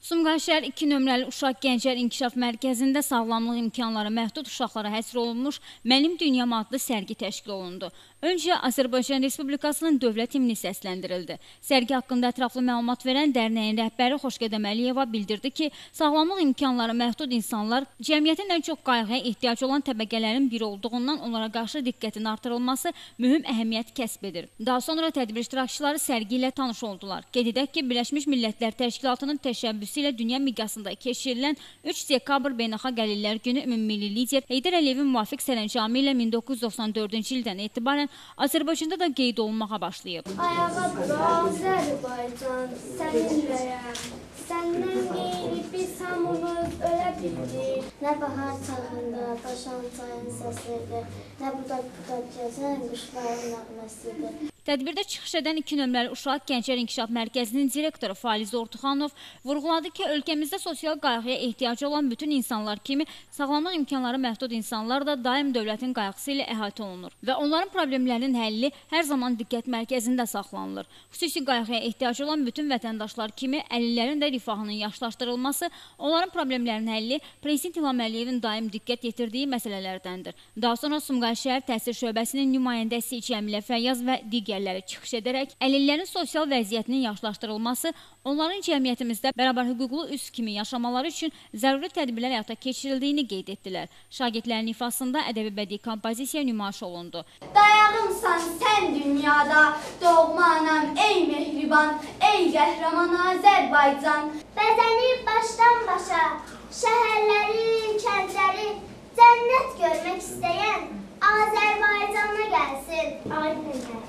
Sumqayıt şəhər 2 nömrəli Uşaq Gənclər İnkişaf Mərkəzində sağlamlıq imkanları məhdud uşaqlara həsr olunmuş Mənim Dünyam adlı sərgi təşkil olundu. Öncə Azərbaycan Respublikasının dövlət himni səsləndirildi. Sərgi haqqında ətraflı məlumat verən dərnəyin rəhbəri Xoşqədəm Əliyeva bildirdi ki, sağlamlıq imkanları məhdud insanlar cəmiyyətin ən çox qayğıya ehtiyac olan təbəqələrin biri olduğundan onlara qarşı diqqətin artırılması mühüm əhəmiyyət kəsb edir. Daha sonra tədbir iştirakçıları sərgi ilə tanış oldular. Qeyd edək ki, Birləşmiş Millətlər Təşkilatının təşəbbüsü ilə dünya miqyasında keçirilən 3 dekabr Beynəlxalq Əlillər Günü ümummilli lider Heydər Əliyevin müvafiq sərəncamı ilə 1994-cü ildən etibarən Azərbaycanda da qeyd olunmağa başlayıb. Ayağa dur Azərbaycan, səninləyəm. Səndən qeyri biz hamımız ölə bildik. Nə bahar çağında daşan çayın səsidir, nə budaq gəzən quşların nəğməsidir. Tədbirdə çıxış edən 2 nömrəli Uşaq Gənclər İnkişaf Mərkəzinin direktoru Faliz Ortuxanov vurğuladı ki, ölkəmizdə sosial qayğıya ehtiyacı olan bütün insanlar kimi sağlamlıq imkanları məhdud insanlar da daim dövlətin qayğısı ilə əhatə olunur və onların problemlərinin həlli hər zaman diqqət mərkəzində saxlanılır. Xüsusi qayğıya ehtiyacı olan bütün vətəndaşlar kimi əlillərin də rifahının yaxşılaşdırılması, onların problemlərinin həlli Prezident İlham Əliyevin daim diqqət yetirdiyi məsələlərdəndir. Daha sonra Sumqayıt şəhər təhsil şöbəsinin nümayəndəsi Cəmilə Fəyyaz və digərləri çıxış edərək əlillərin sosial vəziyyətinin yaxşılaşdırılması, onların cəmiyyətimizdə bərabər hüquqlu üzv kimi yaşamaları üçün zəruri tədbirlər həyata keçirildiyini qeyd etdilər. Şagirdlərin ifasında ədəbi bədii kompozisiya nümayiş olundu. Dayağımsan sən dünyada, doğma anam ey mehriban, ey qəhrəman Azərbaycan. Bəzənib başdan başa, şəhərləri, kəndləri, cənnət görmək istəyən Azərbaycana gəlsin. Ay nənə,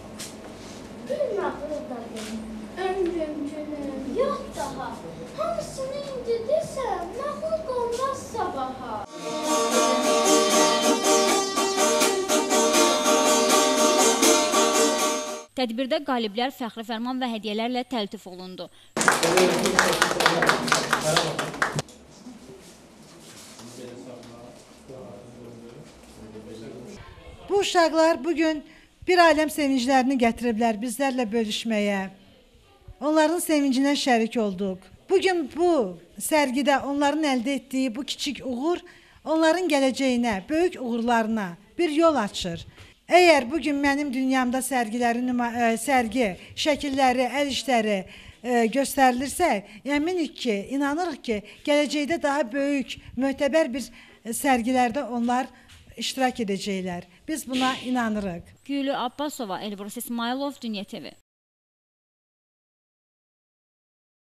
bir nağıl da verin. Ömrüm günüm yox daha, hamısını indi desəm, nağıl qolmaz sabaha. Tədbirdə qaliblər fəxri fərman və hədiyyələrlə təltif olundu. Bu uşaqlar bugün bir aləm sevinclərini gətiriblər bizlərlə bölüşməyə. Onların sevincinə şərik olduq. Bugün bu sərgidə onların əldə etdiyi bu kiçik uğur onların gələcəyinə, böyük uğurlarına bir yol açır. Əgər bugün mənim dünyamda sərgi şəkilləri, əl işləri göstərilirsə, əminik ki, inanırıq ki, gələcəkdə daha böyük, möhtəbər bir sərgilərdə onlar iştirak edəcəklər. Biz buna inanırıq. Gülü Abbasova, Elbrus İsmailov, Dünya TV.